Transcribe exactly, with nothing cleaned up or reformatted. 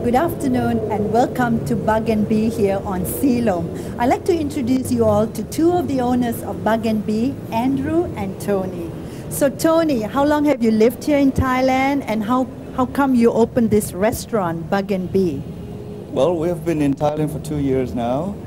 Good afternoon and welcome to Bug and Bee here on Ceylon. I'd like to introduce you all to two of the owners of Bug and Bee, Andrew and Tony. So Tony, how long have you lived here in Thailand and how, how come you opened this restaurant, Bug and Bee? Well, we have been in Thailand for two years now,